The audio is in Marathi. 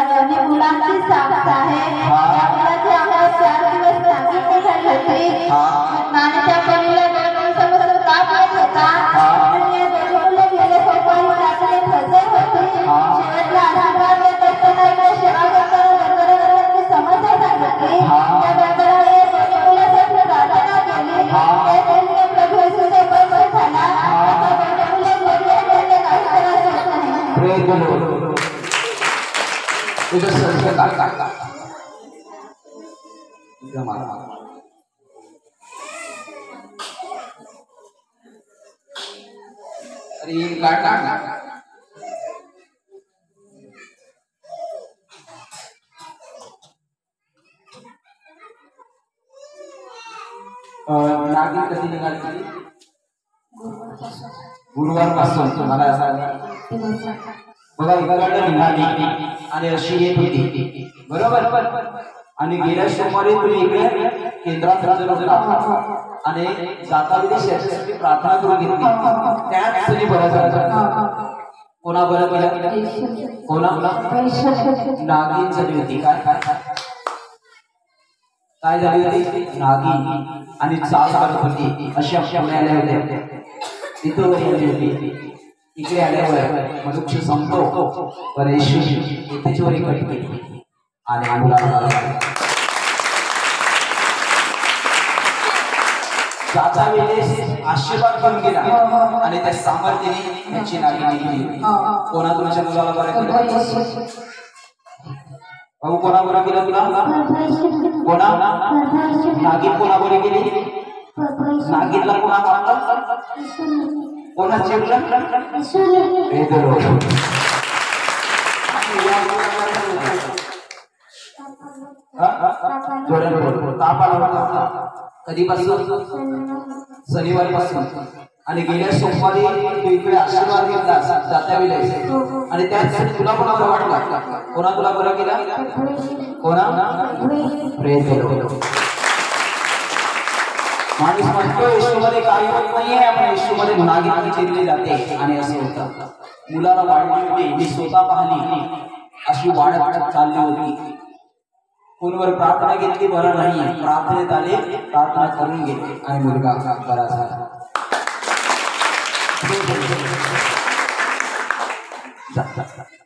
दोन्ही मुलांची साथ आहे। त्या मुलाची आम्हाला 4 दिवस नागिन झाली होती आणि त्या मुलीला 2 दिवसापासून ताप येत होता आणि या दोन्ही मुले गेले सोमवारी रात्री हजर होती। शेवटला आशीर्वाद देत असताना एकदा सेवा करताना गणगणाची समस्या सांगितली। त्या गणगणाने या दोन्ही मुलासाठी प्रार्थना केली। त्या दोन्ही प्रभू येशूचा उपवास झाला। आता दोन्ही मुले घरी आले, काही त्रास होत नाही। Praise the Lord. तुझं सर्व का अरे काट नागिन कधी निघाली? गुरुवार पासून मला बघा इकडे निघाली आणि अशी येत होती बरोबर। आणि गेल्या सोमवारी तुम्ही इकडे केंद्रात हजर होता आणि जातावेळी शेषाची प्रार्थना करून घेतली। त्याच तुम्ही बरं झालं। कोणा बरं केलं? कोणा नागिन झाली होती। काय झाली होती? नागिन आणि चाल करत होती। अशा आल्या होत्या तिथं आली होती। इकडे आल्यावर मनुष्य संपतो पण येशू इथे चोरी करते आणि मुलाला जाता वेळेस आशीर्वाद घेऊन गेला आणि त्या सामर्थ्याने त्याची नागिन निघली। कोणा तुमच्या मुलाला बरं केलं? भाऊ कोणा बरं केलं तुला? कोणा नागिन कोणा बरी गेली? नागिनला कोणा मारलं? कोणा चिडलं? कधीपासून? शनिवारी पासून। आणि गेल्या सोमवारी तू इकडे आशीर्वाद घेतला जात्या वेळेस आणि त्यासाठी तुला कोणा बरं वाटलं? कोणा तुला बरं केला? कोणा? Praise the Lord. माणूस म्हणतो येशूमध्ये काही होत नाहीये, आपण येशूमध्ये नागिन चिरली जाते आणि असे होतं। मुलाला वाढली होती, मी स्वतः पाहिली, अशी वाढत चालली होती। कोणवर प्रार्थना घेतली बरं नाही, प्रार्थनेत आले, प्रार्थना करून गेले आणि मुलगा बरा झाला।